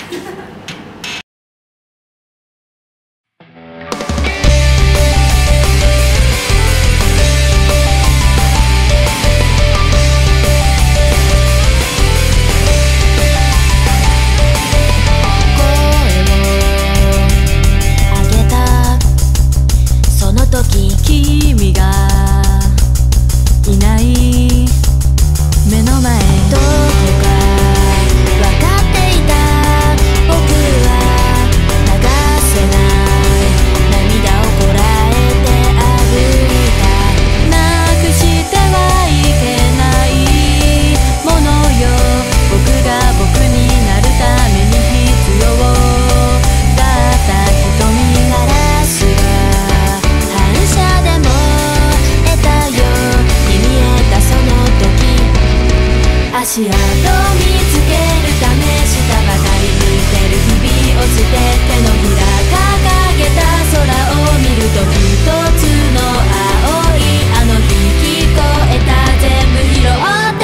君がいない目の前どこか分かっていた僕は流せない涙をこらえて歩いたなくしてはいけないものよ僕が僕になるために必要だった瞳ガラスが反射でも得たよに見えたその時足跡見つけるため下ばかり向いてる日々を捨て手のひら掲げた空を見ると一つの青いあの日聞こえた全部拾って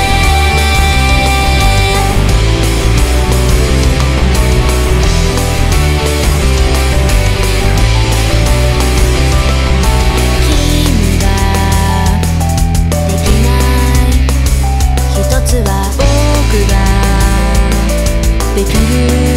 君ができない一つは僕ができる